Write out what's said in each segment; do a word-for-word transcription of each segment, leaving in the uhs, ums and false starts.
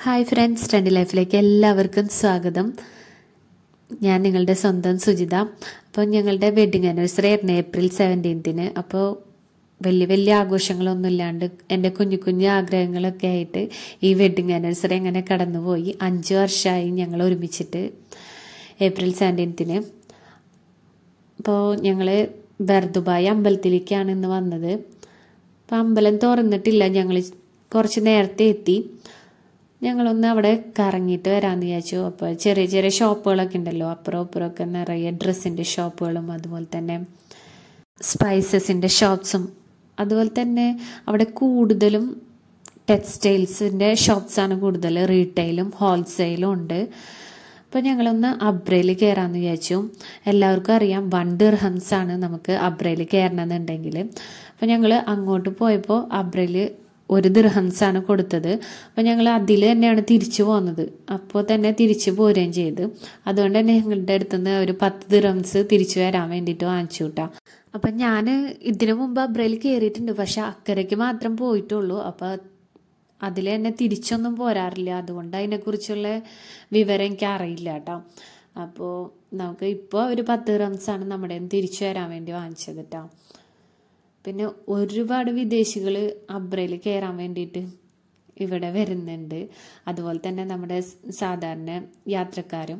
Hi friends, Trendylife എല്ലാവർക്കും സ്വാഗതം. ഞാൻ നിങ്ങളുടെ സ്വന്തം സുജിത. അപ്പോൾ ഞങ്ങളുടെ വെഡിങ് ആനിവേഴ്സറി ആയിരുന്നു ഏപ്രിൽ സെവൻറ്റീൻത്തിന്. അപ്പോൾ വലിയ വലിയ ആഘോഷങ്ങളൊന്നും ഇല്ലാണ്ട് എൻ്റെ കുഞ്ഞു കുഞ്ഞു ആഗ്രഹങ്ങളൊക്കെ ആയിട്ട് ഈ വെഡിങ് ആനിവേഴ്സറി അങ്ങനെ കടന്നുപോയി. അഞ്ച് വർഷമായി ഞങ്ങൾ ഒരുമിച്ചിട്ട് ഏപ്രിൽ സെവൻറ്റീൻത്തിന്. അപ്പോൾ ഞങ്ങൾ ബർദുബായ് അമ്പലത്തിലേക്കാണ് ഇന്ന് വന്നത്. അപ്പോൾ അമ്പലം തുറന്നിട്ടില്ല, ഞങ്ങൾ കുറച്ച് നേരത്തെ എത്തി. ഞങ്ങളൊന്ന് അവിടെ കറങ്ങിയിട്ട് വരാമെന്ന് വിചാരിച്ചു. അപ്പോൾ ചെറിയ ചെറിയ ഷോപ്പുകളൊക്കെ ഉണ്ടല്ലോ, അപ്പുറം അപ്പുറമൊക്കെ നിറയെ ഡ്രസ്സിൻ്റെ ഷോപ്പുകളും അതുപോലെ തന്നെ സ്പൈസസിൻ്റെ ഷോപ്സും അതുപോലെ തന്നെ അവിടെ കൂടുതലും ടെക്സ്റ്റൈൽസിൻ്റെ ഷോപ്സാണ് കൂടുതൽ, റീറ്റെയിലും ഹോൾസെയിലും ഉണ്ട്. അപ്പോൾ ഞങ്ങളൊന്ന് അബ്രയിൽ കയറാമെന്ന് വിചാരിച്ചു. എല്ലാവർക്കും അറിയാം വൺ ദിർഹംസാണ് നമുക്ക് അബ്രയിൽ കയറണമെന്നുണ്ടെങ്കിൽ. അപ്പോൾ ഞങ്ങൾ അങ്ങോട്ട് പോയപ്പോൾ അബ്രയിൽ ഒരു ദിർഹംസാണ് കൊടുത്തത്. അപ്പോൾ ഞങ്ങൾ അതിൽ തന്നെയാണ് തിരിച്ചു പോകുന്നത്. അപ്പോൾ തന്നെ തിരിച്ചു പോരുകയും ചെയ്ത്. അതുകൊണ്ട് തന്നെ ഞങ്ങളുടെ അടുത്തുനിന്ന് ഒരു പത്ത് ദിർഹംസ് തിരിച്ചു വരാൻ വേണ്ടിയിട്ട് വാങ്ങിച്ചു കിട്ടാം. അപ്പം ഞാൻ ഇതിനു മുമ്പ് അബ്രയിൽ കയറിയിട്ടുണ്ട്, പക്ഷെ അക്കരയ്ക്ക് മാത്രം പോയിട്ടുള്ളൂ. അപ്പോൾ അതിൽ തന്നെ തിരിച്ചൊന്നും പോരാറില്ല, അതുകൊണ്ട് അതിനെക്കുറിച്ചുള്ള വിവരം എനിക്ക് അറിയില്ല കേട്ടോ. അപ്പോൾ നമുക്ക് ഇപ്പോൾ ഒരു പത്ത് ദിർഹംസാണ് നമ്മുടെ തിരിച്ചു വരാൻ വേണ്ടി വാങ്ങിച്ചത് കേട്ടോ. പിന്നെ ഒരുപാട് വിദേശികൾ അബ്രയിൽ കയറാൻ വേണ്ടിയിട്ട് ഇവിടെ വരുന്നുണ്ട്. അതുപോലെ തന്നെ നമ്മുടെ സാധാരണ യാത്രക്കാരും.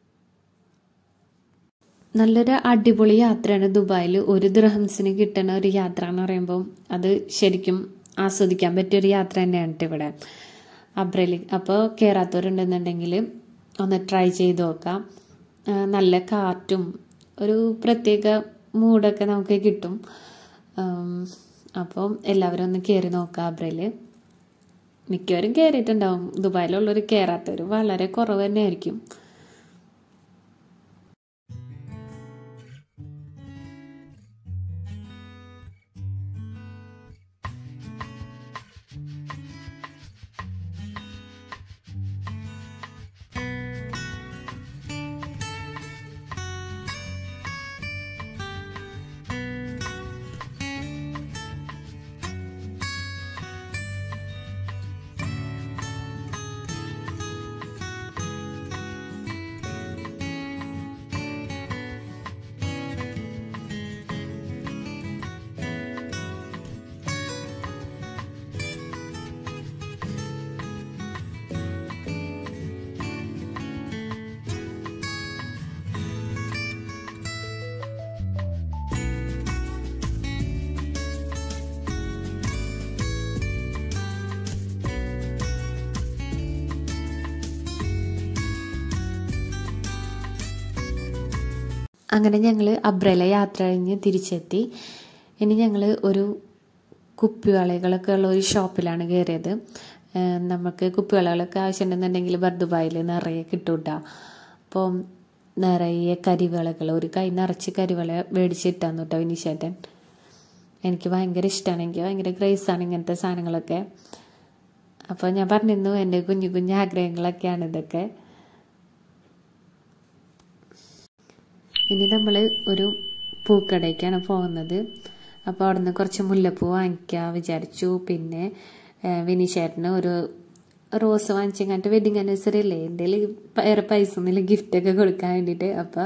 നല്ലൊരു അടിപൊളി യാത്രയാണ് ദുബായിൽ. ഒരു ദിർഹംസിന് കിട്ടുന്ന ഒരു യാത്ര എന്ന് പറയുമ്പോൾ അത് ശരിക്കും ആസ്വദിക്കാൻ പറ്റിയൊരു യാത്ര തന്നെയാണ് ഇവിടെ അബ്രയിൽ. അപ്പോൾ കയറാത്തവരുണ്ടെന്നുണ്ടെങ്കിൽ ഒന്ന് ട്രൈ ചെയ്ത് നോക്കാം. നല്ല കാറ്റും ഒരു പ്രത്യേക മൂഡൊക്കെ നമുക്ക് കിട്ടും. അപ്പം എല്ലാവരും ഒന്ന് കയറി നോക്കാം അബ്രയിൽ. മിക്കവരും കയറിയിട്ടുണ്ടാവും, ദുബായിലുള്ളവർ കയറാത്തവർ വളരെ കുറവ് തന്നെ ആയിരിക്കും. അങ്ങനെ ഞങ്ങൾ അബ്രയിലെ യാത്ര കഴിഞ്ഞ് തിരിച്ചെത്തി. ഇനി ഞങ്ങൾ ഒരു കുപ്പിവളകളൊക്കെ ഉള്ള ഒരു ഷോപ്പിലാണ് കയറിയത്. നമുക്ക് കുപ്പിവളകളൊക്കെ ആവശ്യമുണ്ടെന്നുണ്ടെങ്കിൽ ബർദുബായിൽ നിറയെ കിട്ടും കേട്ടോ. അപ്പം നിറയെ കരിവളകൾ, ഒരു കൈ നിറച്ച് കരിവള മേടിച്ചിട്ടാന്ന് കേട്ടോ വിനീഷേട്ടൻ. എനിക്ക് ഭയങ്കര ഇഷ്ടമാണ്, എനിക്ക് ഭയങ്കര ക്രേസാണ് ഇങ്ങനത്തെ സാധനങ്ങളൊക്കെ. അപ്പോൾ ഞാൻ പറഞ്ഞിരുന്നു എൻ്റെ കുഞ്ഞു കുഞ്ഞു ആഗ്രഹങ്ങളൊക്കെയാണ് ഇതൊക്കെ. ഇനി നമ്മൾ ഒരു പൂക്കടയ്ക്കാണ് പോകുന്നത്. അപ്പോൾ അവിടെ നിന്ന് കുറച്ച് മുല്ലപ്പൂ വാങ്ങിക്കാൻ വിചാരിച്ചു. പിന്നെ വിനീഷേട്ടന് ഒരു റോസ് വാങ്ങിച്ചങ്ങാട്ട് വെഡിങ് ആനിവേഴ്സറി അല്ലേ, എൻ്റെ വേറെ പൈസ ഒന്നുമില്ല ഗിഫ്റ്റൊക്കെ കൊടുക്കാൻ വേണ്ടിയിട്ട്. അപ്പോൾ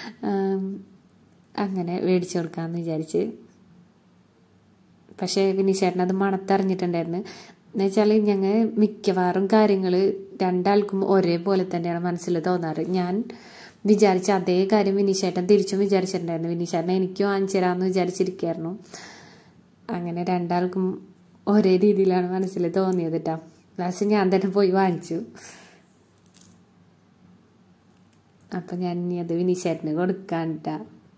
അങ്ങനെ മേടിച്ചു കൊടുക്കാമെന്ന് വിചാരിച്ച്. പക്ഷേ വിനീഷേട്ടൻ അത് മണത്തറിഞ്ഞിട്ടുണ്ടായിരുന്നു. എന്നുവെച്ചാൽ ഞങ്ങൾ മിക്കവാറും കാര്യങ്ങൾ രണ്ടാൾക്കും ഒരേപോലെ തന്നെയാണ് മനസ്സിൽ തോന്നാറ്. ഞാൻ വിചാരിച്ച അതേ കാര്യം വിനീഷേട്ടൻ തിരിച്ചും വിചാരിച്ചിട്ടുണ്ടായിരുന്നു. വിനീഷേട്ടനെ എനിക്ക് വാങ്ങിച്ചു തരാമെന്ന് വിചാരിച്ചിരിക്കുകയായിരുന്നു. അങ്ങനെ രണ്ടാൾക്കും ഒരേ രീതിയിലാണ് മനസ്സിൽ തോന്നിയത് കേട്ടോ. ലാസ്റ്റ് ഞാൻ തന്നെ പോയി വാങ്ങിച്ചു. അപ്പം ഞാൻ ഇനി അത് വിനീഷേട്ടന് കൊടുക്കാൻ കേട്ടോ.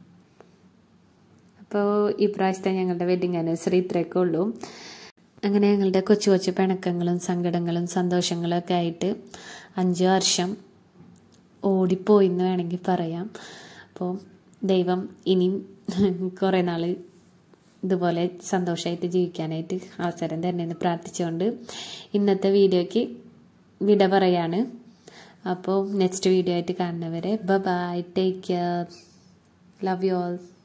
അപ്പോൾ ഈ പ്രാവശ്യത്തെ ഞങ്ങളുടെ വെഡിങ് ആനിവേഴ്സറി ഇത്രയൊക്കെ ഉള്ളൂ. അങ്ങനെ ഞങ്ങളുടെ കൊച്ചു കൊച്ചു പിണക്കങ്ങളും സങ്കടങ്ങളും സന്തോഷങ്ങളും ഒക്കെ ആയിട്ട് അഞ്ച് വർഷം ഓടിപ്പോയി എന്ന് വേണമെങ്കിൽ പറയാം. അപ്പോൾ ദൈവം ഇനിയും കുറേ നാൾ ഇതുപോലെ സന്തോഷമായിട്ട് ജീവിക്കാനായിട്ട് അവസരം തന്നെയെന്ന് പ്രാർത്ഥിച്ചുകൊണ്ട് ഇന്നത്തെ വീഡിയോയ്ക്ക് വിട പറയാണ്. അപ്പോൾ നെക്സ്റ്റ് വീഡിയോ ആയിട്ട് കാണുന്നവരെ bye bye, take care, love you all.